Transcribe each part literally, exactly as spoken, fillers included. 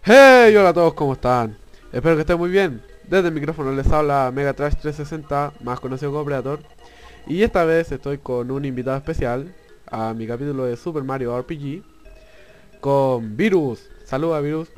Hey, hola a todos, ¿cómo están? Espero que estén muy bien. Desde el micrófono les habla Megatrash trescientos sesenta, más conocido como Predator. Y esta vez estoy con un invitado especial a mi capítulo de Super Mario R P G, con Virus. Saluda, Virus.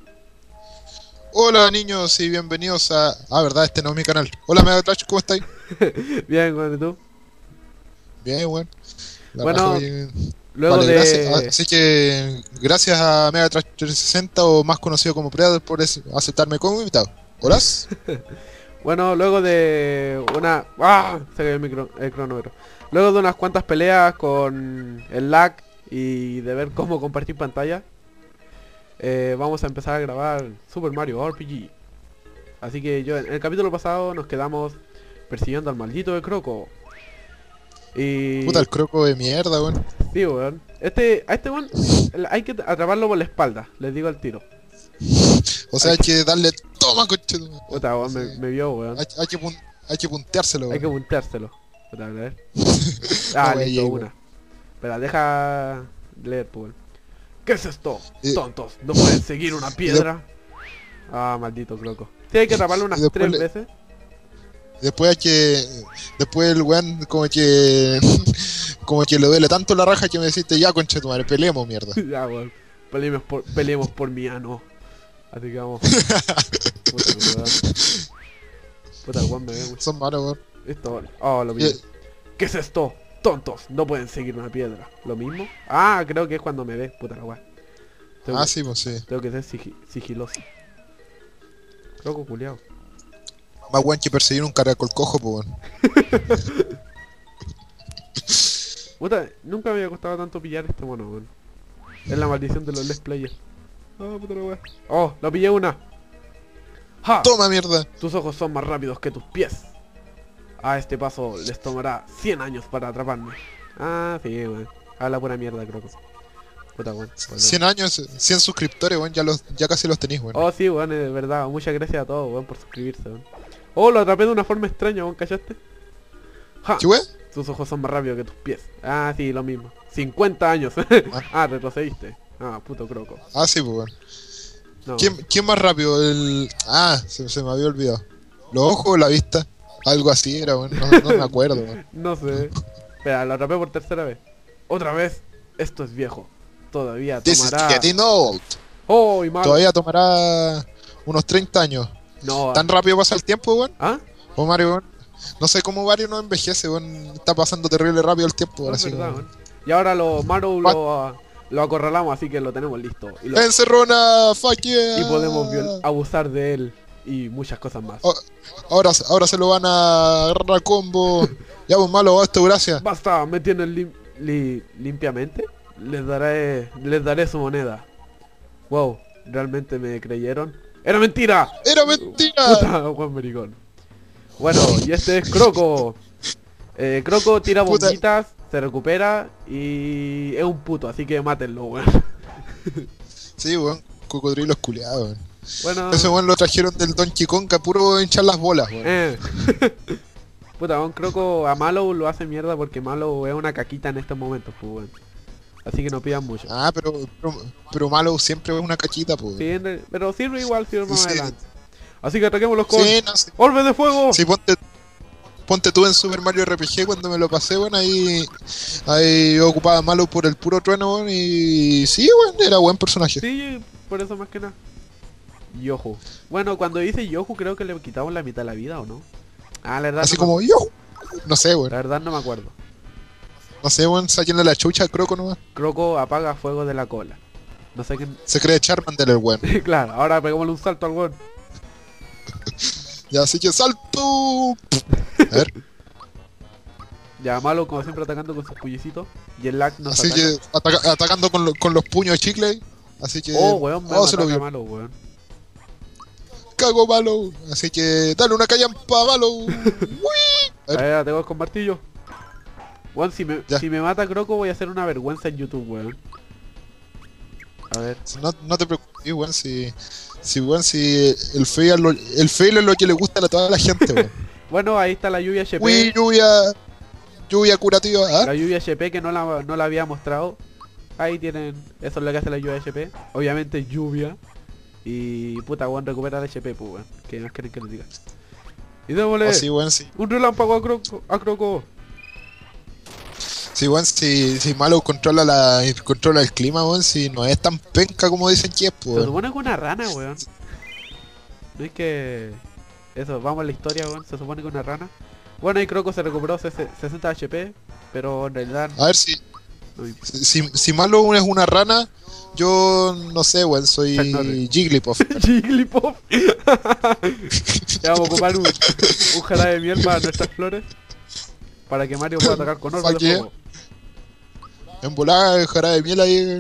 Hola niños y bienvenidos a... Ah, verdad, este no es mi canal. Hola Megatrash, ¿cómo estáis? Bien, bueno, ¿y tú? Bien, bueno. La raja, Bueno, bien. luego Vale, gracias. Ah, de... Así que gracias a Megatrash trescientos sesenta o más conocido como Predator por es- aceptarme como invitado. ¿Horas? Bueno, luego de una... ¡Ah! Se cayó el, micro... el cronómetro. Luego de unas cuantas peleas con el lag y de ver cómo compartir pantalla, eh, vamos a empezar a grabar Super Mario R P G. Así que yo en el capítulo pasado nos quedamos persiguiendo al maldito de Croco. Puta, Y... el croco de mierda, weón. Sí, weón. Este, a este weón el- hay que atraparlo por la espalda, les digo al tiro. O sea, Hay hay que... que darle... Toma, coche. Puta, weón, Sí. me, me vio, weón. Hay, hay que pun- hay que punteárselo, Hay que weón. punteárselo. Puta, a ver. No, Ah, wey, listo, ey, una. weón. Espera, deja leer, pues, weón. ¿Qué es esto? Y, Tontos, ¿no pueden seguir una y de- piedra? Ah, maldito Croco. Sí, hay que atraparlo y unas después tres le- veces. Después hay que... Después el weón como que... Como que le duele tanto la raja que me deciste, ya conche tu madre, peleemos, mierda. Ya, weón. Peleemos por, peleemos por mi ano. Así que vamos. Puta, weón. Puta, el weón me ve, weón. Son malos, weón. Esto, oh, lo Y- mismo. ¿Qué es esto? Tontos, no pueden seguir una piedra. ¿Lo mismo? Ah, creo que es cuando me ve. Puta la weón. Tengo, Ah, que- sí, pues sí. tengo que ser sigi- sigiloso. Croco culiao. Más weón que perseguir un caracol cojo, pues weón. Puta, nunca me había costado tanto pillar este mono, weón. Es la maldición de los Let's Players. Ah, puta la weá. Oh, lo pillé una. ¡Ja! Toma, mierda. Tus ojos son más rápidos que tus pies. A este paso les tomará cien años para atraparme. Ah, sí, weón. Habla pura mierda, Croco. Puta, weón. cien años, cien suscriptores, weón, ya, los, ya casi los tenéis, weón. Oh, sí, weón, es verdad. Muchas gracias a todos, weón, por suscribirse, weón. Oh, lo atrapé de una forma extraña, weón, ¿cachaste? ¡Ja! ¿Qué weón? Tus ojos son más rápidos que tus pies. Ah, sí, lo mismo. cincuenta años. Ah, retrocediste. Ah, puto Croco. Ah, sí, pues weón. No, ¿Quién, ¿Quién más rápido? El... Ah, se, se me había olvidado. ¿Los ojos o la vista? Algo así era, weón. No, no me acuerdo, weón. no sé. Espera, lo atrapé por tercera vez. Otra vez. Esto es viejo. Todavía This is tomará... getting old. ¡Oh, y malo! Todavía tomará unos treinta años. No. ¿Tan rápido pasa el tiempo, weón? ¿Ah? O Mario, weón. No sé cómo Mario no envejece, weón. Está pasando terrible rápido el tiempo, No ahora es sí, verdad, weón. weón. Y ahora lo Maru lo, lo acorralamos, así que lo tenemos listo. Y, lo- ¡Encerrona! ¡Fuck yeah! y podemos viol- abusar de él y muchas cosas más. Oh, ahora, ahora se lo van a agarrar a combo. Ya, pues malo, esto, gracias. Basta, me tienen lim- li- limpiamente. Les daré, les daré su moneda. Wow, ¿realmente me creyeron? ¡Era mentira! ¡Era mentira! Puta, Juan Mericón. Bueno, y este es Croco. Eh, Croco tira Puta. bombitas, se recupera y es un puto, así que mátenlo, weón. Sí, weón, cocodrilos culiados, weón. Bueno, Ese weón lo trajeron del Donkey Kong a puro hinchar las bolas, weón. eh. Puta, weón, Croco a Mallow lo hace mierda porque Mallow es una caquita en estos momentos, pues, weón. Así que no pidan mucho. Ah, pero, pero, pero malo siempre es una cachita, pues. Sí, en re- pero sirve igual, sirve más Sí. adelante. Así que ataquémoslos con Sí, no sé. ¡Orbe de fuego! Sí, ponte, ponte tú en Super Mario R P G cuando me lo pasé, weón, ahí, ahí yo ocupaba malo por el puro trueno, weón, y sí, weón, era buen personaje. Sí, por eso más que nada. Yohu. Bueno, cuando dice Yohu creo que le quitamos la mitad de la vida, ¿o no? Ah, la verdad Así no me- como yo, no sé, weón, La verdad no me acuerdo. no sé, weón, saquenle la chucha al croco nomás. Croco apaga fuego de la cola. No sé qué... Se cree Charmander el weón. claro, ahora pegámosle un salto al weón. Ya, así que salto. A ver, Ya, malo como siempre atacando con sus puñecitos. Y el lag nos así ataca. que ataca- atacando con, lo- con los puños de chicle. Así que. Oh, weón, me oh, se lo ataca vio. malo, weón. Cago malo. Así que dale una callampa malo. Uy. A A ver. ver, tengo con martillo. Weón, si me, Ya. si me mata Croco voy a hacer una vergüenza en YouTube, weón. A ver. No, no te preocupes, weón, si. Si, weón, si el fail, es lo- el fail es lo que le gusta a toda la gente, weón. Bueno, ahí está la lluvia H P. Uy, lluvia. Lluvia curativa. ¿Ah? La lluvia H P que no la, no la había mostrado. Ahí tienen. Eso es lo que hace la lluvia H P. Obviamente lluvia. Y puta, weón, recupera el H P, pues, weón. ¿Qué más quieren que les diga? Y démosle Oh, sí, weón, sí. un relámpago a Croco. A Croco. Sí, weón, si, si Malo controla la controla el clima, weón, si no es tan penca como dicen que es, pues, Se weón. supone que una rana, weón. No es que... Eso, vamos a la historia, weón. Se supone que una rana. Bueno, y Croco se recuperó sesenta H P, pero en realidad... A ver si, no me importa. si, si Malo es una rana, yo no sé, weón, Chuck soy Norris. Jigglypuff. Jigglypuff. Ya vamos a ocupar un, un jarabe de miel para nuestras flores. Para que Mario pueda atacar con orbes ¿Pa' de qué? fuego. En volada, jarabe de miel ahí.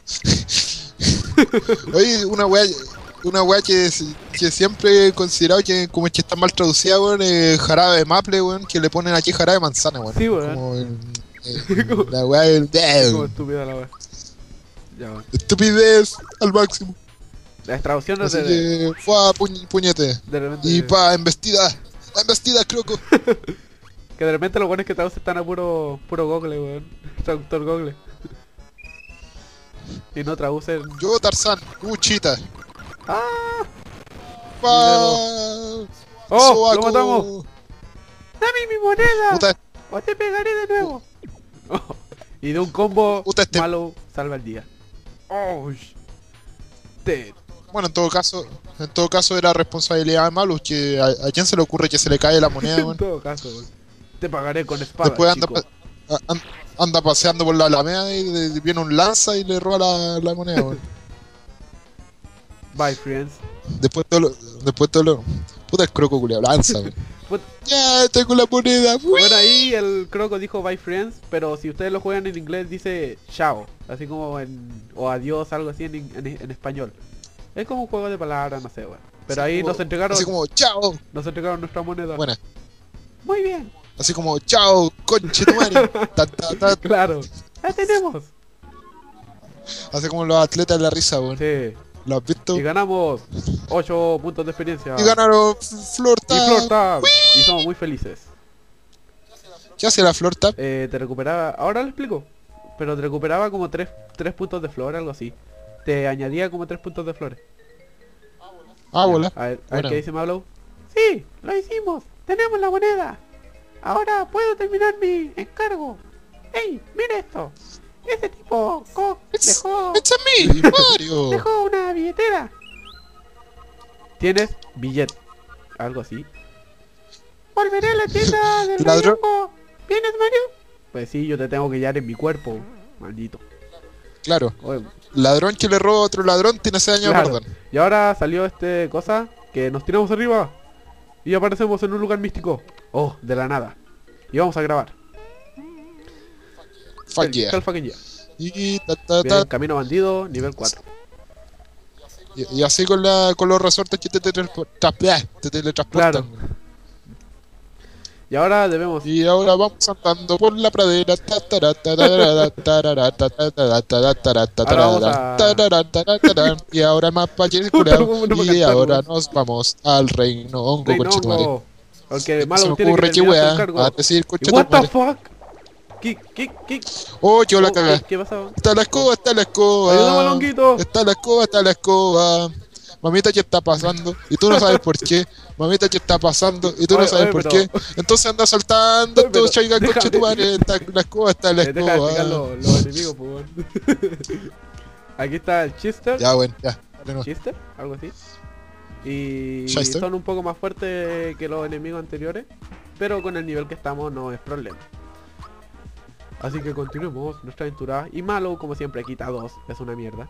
Oye, una weá, una weá que, que siempre he considerado que como es que está mal traducida, weón, es jarabe de maple, weón, que le ponen aquí jarabe de manzana, weón. Sí, weón. Como el- el- la weá del... Como estúpida la wea. Ya, weón. Estupidez al máximo. Las traducciones Así de, que, fue puñ, puñete. de repente... Y pa, embestida. Embestida, croco. Que de repente los buenos que traducen están a puro, puro Google, weón. Traductor Google. Y no traducen... Yo, Tarzán, Uchita. ¡Ah! Pa. ¡Oh! ¡Lo Sobaco. matamos! ¡Dame mi moneda! Puta, ¡O te pegaré de nuevo! Oh, y de un combo, Puta, este- Malo salva el día. ¡Oh! sh- Te... bueno, en todo caso, en todo caso era responsabilidad de Malus, que a, a quién se le ocurre que se le cae la moneda, En weón. todo caso, weón. Te pagaré con espada, Después anda, chico. pa- a- an- anda paseando por la alameda y de- viene un lanza y le roba la, la moneda, weón. Bye, friends. Después todo lo, después todo lo, puta el croco culiao, lanza, weón. Put- Ya, tengo la moneda, weón. Bueno, ahí el croco dijo bye, friends, pero si ustedes lo juegan en inglés dice chao, así como en... o adiós, algo así en, en, en español. Es como un juego de palabras, no sé, weón. Pero Así ahí como- nos entregaron, Así como, chao. nos entregaron nuestra moneda. Buena. Muy bien, Así como, chao, conche tu madre. Ta, ta, ta. claro. La tenemos. Así como los atletas de la risa, weón. Sí. ¿Lo has visto? Y ganamos ocho puntos de experiencia. Y ganaron Flor Y Tap. Floor Tab. Y somos muy felices. ¿Qué hace la Flor Tap? Eh, te recuperaba, ahora lo explico. Pero te recuperaba como tres puntos de flor, algo así. Te añadía como tres puntos de flores. Ah, bola. A ver, a ver Bueno. qué dice Malo. Sí, lo hicimos. Tenemos la moneda. Ahora puedo terminar mi encargo. ¡Ey, mira esto! Ese tipo co- It's, dejó, it's a me, Mario. dejó una billetera. ¿Tienes billet? Algo así. Volveré a la tienda del Ladrón. Mario. ¿Vienes, Mario? Pues sí, yo te tengo que hallar en mi cuerpo. Maldito. Claro. Oye, Ladrón que le roba a otro ladrón tiene seis años claro. de perdón. Y ahora salió este cosa que nos tiramos arriba y aparecemos en un lugar místico. Oh, de la nada. Y vamos a grabar. Fuck Hell- yeah. hell fucking yeah. Y, ta, ta, Bien, ta. camino bandido, nivel cuatro. Y, y así con la con los resortes que te, teletransportan- te teletransportan. Claro. Y ahora debemos... Y ahora vamos andando por la pradera. Ta, ta, ta, ta, ta, ta, ta, ta, ta, ta, ta, ta, ta, ta, Ahora vamos ta, a- ta, ta, ta, ta, ta, ta. Y ahora el mapa Puta, circular. ¿cómo no me Y cantaron, ahora weón? nos vamos al reino hongo, Reino conchetumare. hongo. Aunque Se malo me tiene que ocurre que terminar su wea encargo. a decir ¿Y what the conchetumare. fuck? ¿Qué, qué, qué? Oh, yo la Oh, cagué. ¿Qué, qué pasaba? Está la escoba, está la escoba. Ayúdame, Longuito. Está la escoba, está la escoba. Mamita, ¿qué está pasando? Y tú no sabes por qué. Mamita, ¿qué está pasando? Y tú Oye, no sabes oye, por pero- qué. Entonces anda saltando Oye, tu pero chaiga déjame- coche tu madre. Está la escoba, está la Eh, deja de explicar escoba. los, los enemigos, pues. weón. Aquí está el Chister. Ya, bueno, ya. Dale, no. Chister, algo así. Y Shyster. son un poco más fuertes que los enemigos anteriores, pero con el nivel que estamos no es problema. Así que continuemos nuestra aventura. Y Malo, como siempre, quita dos. Es una mierda.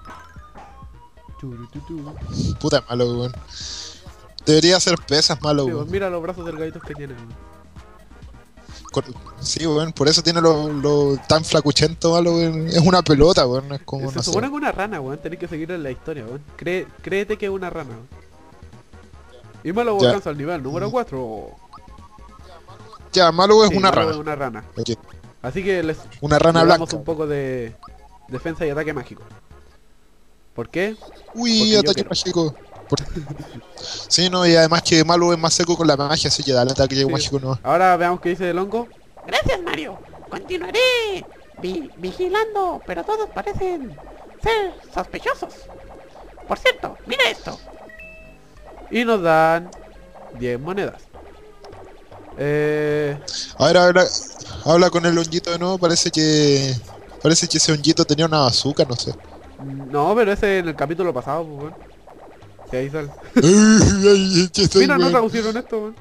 Churututu. Puta malo, weón. Debería hacer pesas malo, Sí, pues, weón. mira los brazos delgaditos que tiene. weón. Con- Sí, weón, por eso tiene lo, lo tan flacuchento malo, weón. Es una pelota, weón. Es como, Se no sé. supone que es una rana, weón. Tenés que seguir en la historia, weón. Cree, créete que es una rana, weón. Y Malo Ya. alcanza el nivel número cuatro. Ya, malo es Sí, una Malo rana. es una rana. Ok. Así que les Una rana le damos blanca. un poco de defensa y ataque mágico. ¿Por qué? Uy, Porque yo ataque quiero. mágico. Por- Sí, no, y además que malo es más seco con la magia, así que dale ataque Sí. mágico no. Ahora veamos qué dice el hongo. Gracias, Mario. Continuaré vi- vigilando, pero todos parecen ser sospechosos. Por cierto, mira esto. Y nos dan diez monedas. Eh... A ver, habla, habla con el honguito de nuevo, parece que... Parece que ese honguito tenía una bazooka, no sé. No, pero ese en el capítulo pasado, pues, weón. Sí, ahí sale. Ay, que estoy, Mira, no weón. traducieron esto, weón.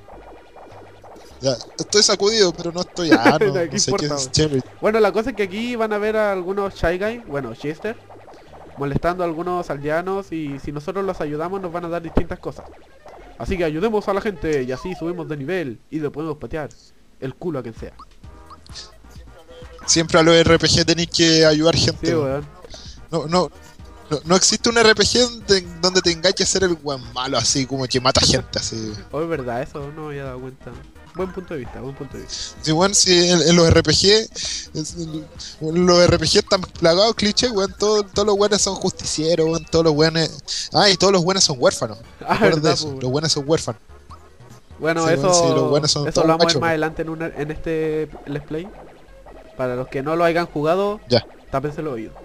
Ya, estoy sacudido, pero no estoy... Ah, no, ¿Qué no sé importa, qué weón? es Cherry. Bueno, la cosa es que aquí van a ver a algunos Shy Guy, bueno, Chester, molestando a algunos aldeanos y si nosotros los ayudamos nos van a dar distintas cosas. Así que ayudemos a la gente y así subimos de nivel y le podemos patear el culo a quien sea. Siempre a los R P G tenéis que ayudar gente. Sí, weón. weón. No, no, no, no existe un R P G donde, donde tengáis que ser el weón malo, así como que mata gente, así. Oh, es verdad, eso no me había dado cuenta. Buen punto de vista, buen punto de vista. Sí, weón, si en, en los R P G, es- en los R P G están plagados clichés, weón, todo- todos los weones son justicieros, weón, todos los weones... Ah, y todos los weones son huérfanos. Ah, Recuerda verdad, eso, pues. los weones son huérfanos. Bueno, Sí, eso, bueno, sí, los buenos son eso todos lo vamos a ver machos, más weón. adelante en, una- en este Let's Play. Para los que no lo hayan jugado, Ya. tápense los oídos.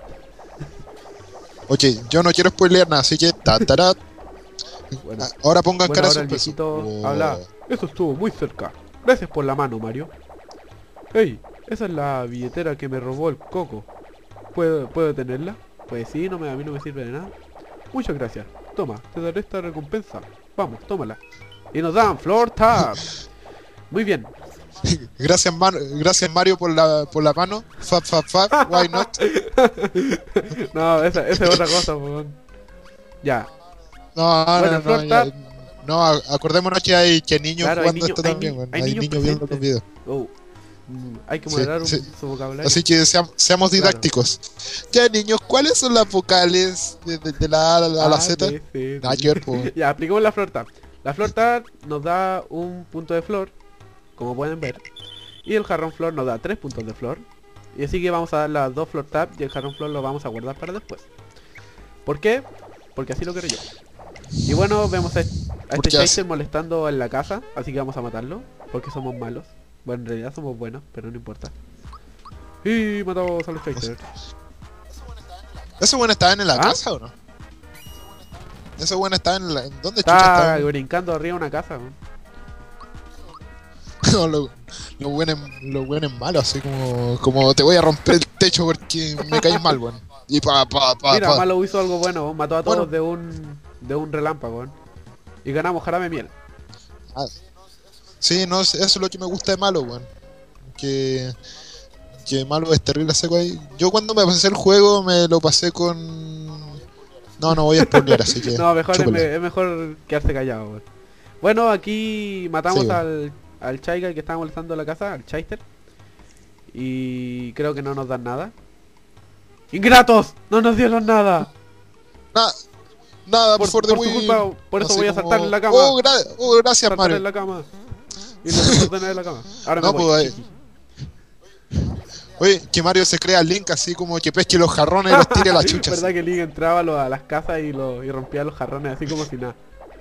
Oye, yo no quiero spoilear nada, así que... Ta, tará. Bueno, Ah, ahora pongan bueno, cara ahora de el sorpresa. viejito Oh. habla. Eso estuvo muy cerca. Gracias por la mano, Mario. Hey, esa es la billetera que me robó el Coco. ¿Puedo, ¿puedo tenerla? Pues sí, no me, a mí no me sirve de nada. Muchas gracias. Toma, te daré esta recompensa. Vamos, tómala. Y nos dan Floor Tab. Muy bien. Gracias, man- gracias Mario por la, por la mano. Fab, fab, fab, why not? No, esa, esa es otra cosa, weón. Ya. No, Bueno, no, no, Flor ya- Tap. no, a- acordémonos que hay, que hay niños Claro, hay jugando niño- esto hay también, ni- weón. hay Hay, niños niños viendo los presentes. videos. Oh. Mm, hay que Sí, moderar un- sí. su vocabulario. Así que seam- seamos Claro. didácticos. Ya, niños, ¿cuáles son las vocales de, de- de la A a la, a la Ah, Z? sí, sí, Nada sí. que ver, po. Ya, aplicamos la Floor Tab. La Floor Tab nos da un punto de flor, como pueden ver. Y el jarrón flor nos da tres puntos de flor. Y así que vamos a dar las dos Floor Tab y el jarrón flor lo vamos a guardar para después. ¿Por qué? Porque así lo quiero yo. Y bueno, vemos a, a este Porque Chester así- molestando en la casa, así que vamos a matarlo. Porque somos malos. Bueno, en realidad somos buenos, pero no importa. Y matamos a los Chester. ¿Esos buenos estaban en la ¿Ah? casa o no? Esos buenos estaban en la... ¿Dónde chucha Está estaban? brincando arriba de una casa, ¿no? No, los, los buenos, los buenos malos, así como, como te voy a romper el techo porque me caes mal, weón. Y pa, pa, pa, Mira, pa. Malo hizo algo bueno, mató a todos Bueno. de un de un relámpago, ¿eh? Y ganamos jarabe miel. Ah, sí, no, eso es lo que me gusta de Malo, weón. Que, que Malo es terrible seco ahí. Yo cuando me pasé el juego me lo pasé con... No, no voy a spoiler, así que... No, mejor es, chúpala. me- es mejor quedarse callado, weón. Bueno, aquí matamos Sí, weón. al, al Chaiga que estaba molestando la casa, al Chaister. Y creo que no nos dan nada. ¡Ingratos! ¡No nos dieron nada! Nada, nada, Por, por, por su culpa, por eso Así voy a como, saltar en la cama. Oh, gra- oh, gracias, saltar Mario. en la cama. Y los desordené de la cama. Ahora No, me voy. pues, Oye, que Mario se crea Link así como que pesque los jarrones y los tire a la chucha. ¿Verdad que Link entraba a, lo- a las casas y, lo, y rompía los jarrones así como si nada?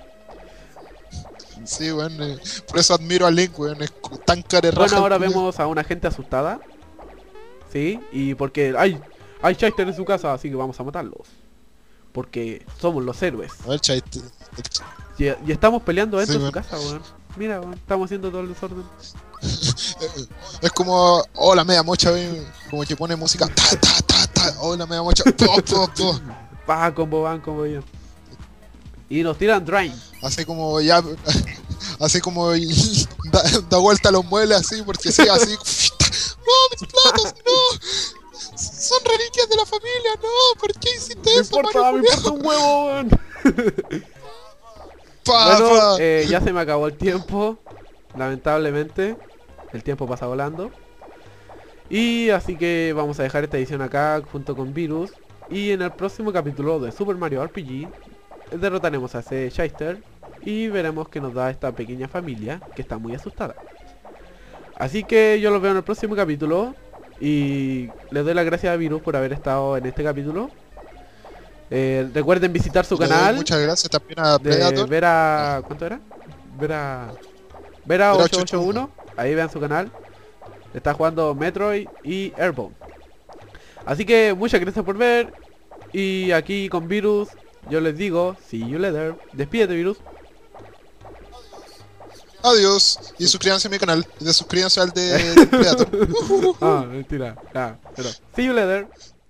Sí, weón. eh, por eso admiro a Link, weón. Es cu- tan carerraja. Bueno, el ahora culiao. vemos a una gente asustada. Sí, y porque hay, hay Chester en su casa, así que vamos a matarlos. Porque somos los héroes. A ver, chay, te- Y, y estamos peleando dentro Sí, de su weón. casa, weón. Mira, weón, estamos haciendo todo el desorden. Es como, oh, la media mocha, weón. Como que pone música. Ta, ta, ta, ta. Oh, la media mocha. Po, po, po. Pa, combo van, combo bien. Y nos tiran Drain. Así como ya. Así como y- da, da vuelta a los muebles así, porque sí, así. No, mis platos, no. Son reliquias de la familia, no. ¿Por qué hiciste Me eso, importa, Mario? me importa un huevo, weón. Pa, Bueno, pa. eh, ya se me acabó el tiempo. Lamentablemente. El tiempo pasa volando. Y así que vamos a dejar esta edición acá junto con Virus. Y en el próximo capítulo de Super Mario R P G derrotaremos a ese Shyster y veremos que nos da esta pequeña familia que está muy asustada. Así que yo los veo en el próximo capítulo. Y les doy las gracias a Virus por haber estado en este capítulo. Eh, recuerden visitar su Le doy canal. Muchas gracias también a De Predator. Vera... ¿Cuánto era? Vera... Vera Vera ocho ocho uno. Ahí vean su canal. Está jugando Metroid y Airborne. Así que muchas gracias por ver. Y aquí con Virus yo les digo, see you later. Despídete, Virus. Adiós. Y suscríbanse a mi canal. Y suscríbanse al de Predator. Ah, mentira. Ya, pero see you later.